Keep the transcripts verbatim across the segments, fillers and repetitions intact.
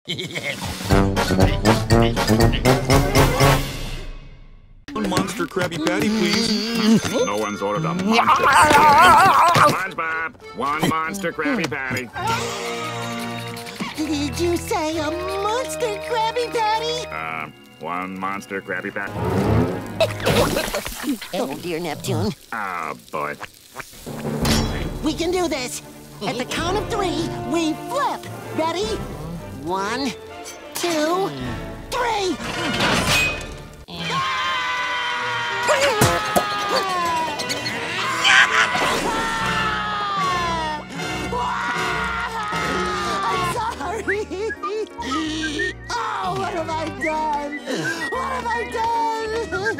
One monster Krabby Patty, please. No one's ordered a monster. SpongeBob, one monster Krabby Patty. Did you say a monster Krabby Patty? Uh, one monster Krabby Patty. Oh, dear Neptune. Oh, boy. We can do this. At the count of three, we flip. Ready? One, two, three. I'm sorry. Oh, what have I done? What have I done?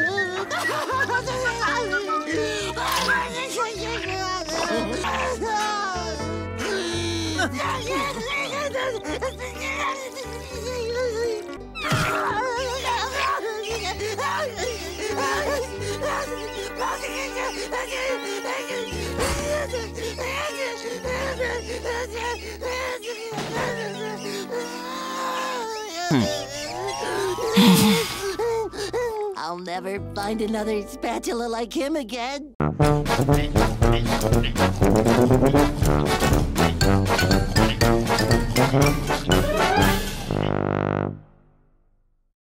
I'll never find another spatula like him again.